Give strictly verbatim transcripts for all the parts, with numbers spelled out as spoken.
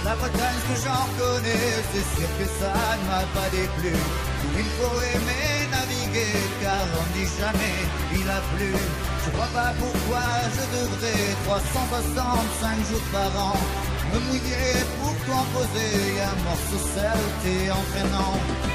La Bretagne que j'en connais, c'est sûr que ça ne m'a pas déplu. Il faut aimer naviguer, car on ne dit jamais il a plu. Je vois pas pourquoi je devrais trois cent soixante-cinq jours par an me mouiller pour composer un morceau celte et entraînant.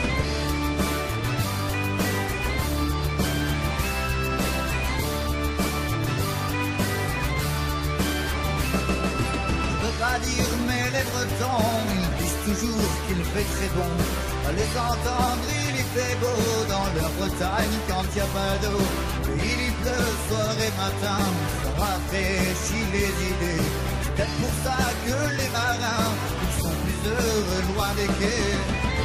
À dire mais les Bretons, ils disent toujours qu'il fait très bon. À les entendre, il y fait beau dans leur Bretagne quand il n'y a pas d'eau. Il y pleut soir et matin, ça rafraîchit les idées. C'est peut-être pour ça que les marins, ils sont plus heureux loin des quais.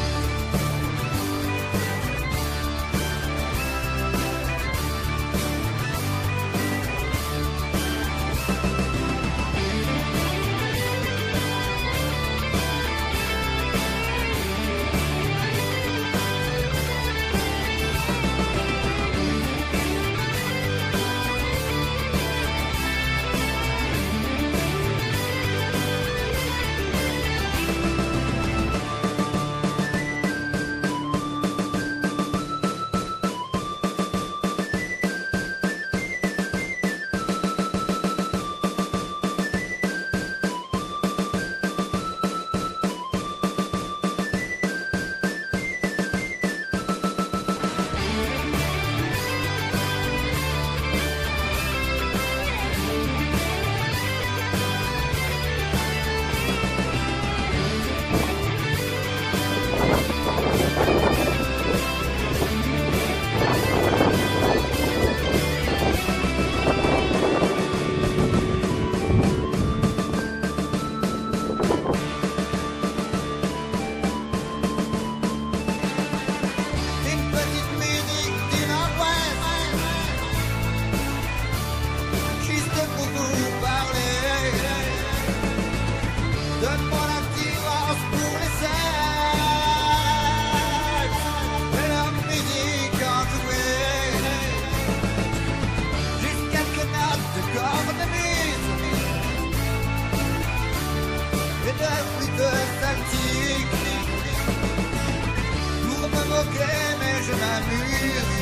Mais je m'amuse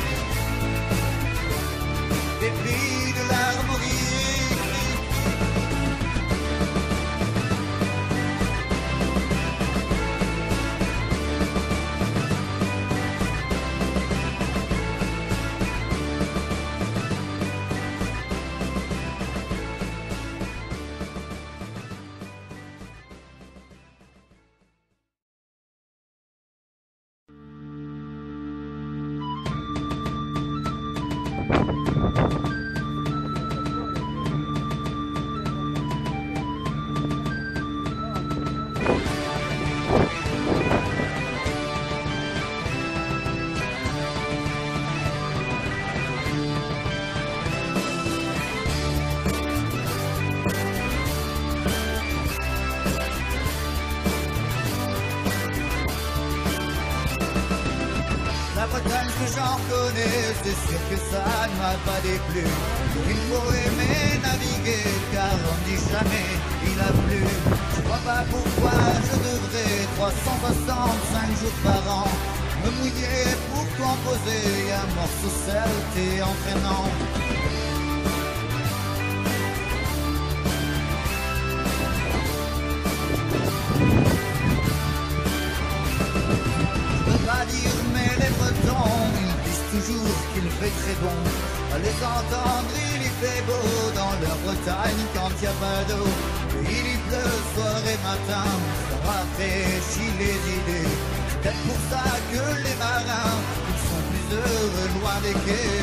des plis de l'harmonie. La Bretagne que j'en connais, c'est sûr que ça ne m'a pas déplu. Il faut aimer naviguer, car on ne dit jamais il a plu. Je vois pas pourquoi je devrais trois cent soixante-cinq jours par an me mouiller pour composer un morceau celte et entraînant. Je peux pas dire mais les Bretons, ils disent toujours qu'il fait très bon. À les entendre, il y fait beau dans leur Bretagne quand il n'y a pas d'eau. Il y pleut soir et matin, ça rafraîchit les idées. C'est peut-être pour ça que les marins, ils sont plus heureux loin des quais.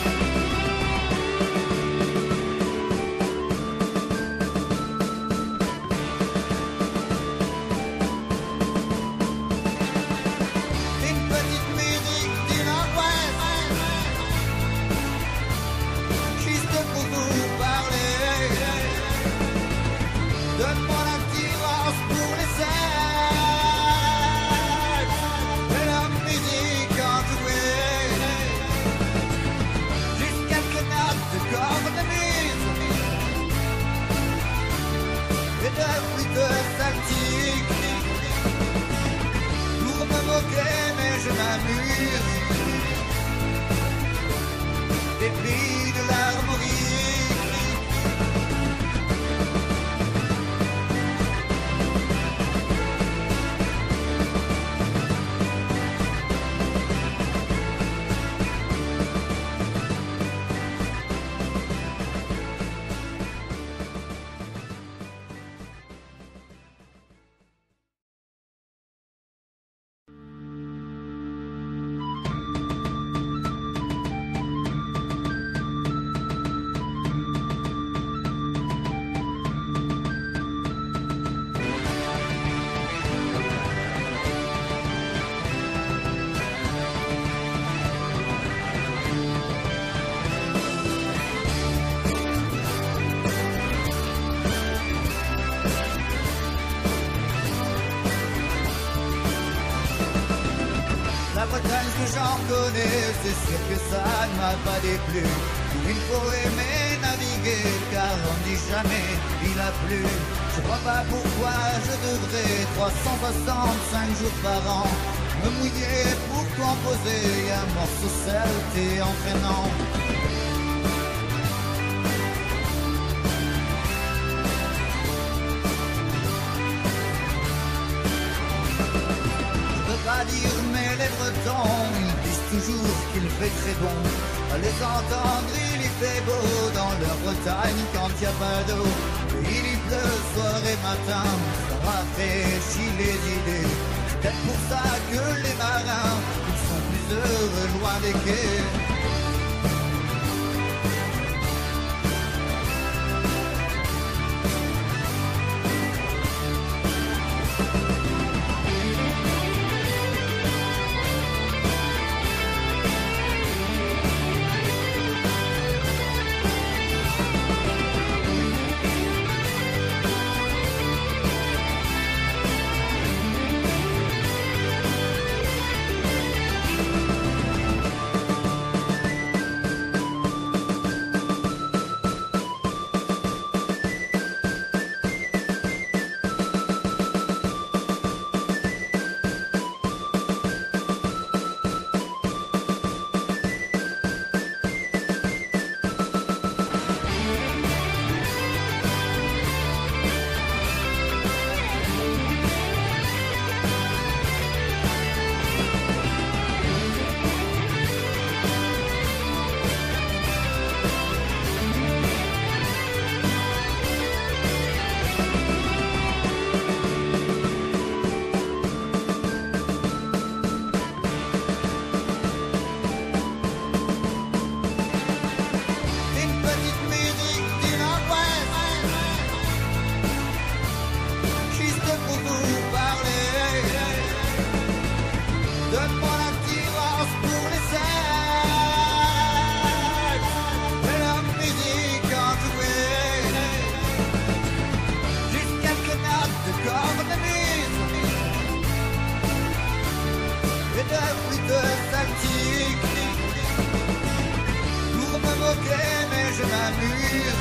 Mais je m'amuse des plis de l'harmonie. La Bretagne que j'en connais, c'est sûr que ça ne m'a pas déplu. Il faut aimer naviguer, car on ne dit jamais il a plu. Je vois pas pourquoi je devrais trois cent soixante-cinq jours par an me mouiller pour composer un morceau celte et entraînant. À dire mais les Bretons ils disent toujours qu'il fait très bon. À les entendre il y fait beau dans leur Bretagne quand il n'y a pas d'eau. Il y pleut soir et matin, ça rafraîchit les idées. C'est peut-être pour ça que les marins ils sont plus heureux loin des quais. Mais je m'amuse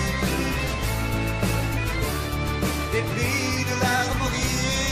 des plis de l'harmonie.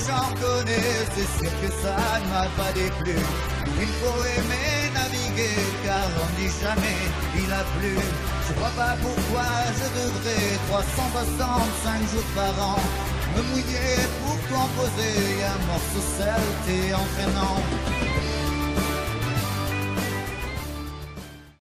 j'en connais, c'est sûr que ça ne m'a pas déplu. Il faut aimer naviguer, car on ne dit jamais il a plu. Je vois pas pourquoi je devrais trois cent soixante-cinq jours par an me mouiller pour composer un morceau celte et entraînant.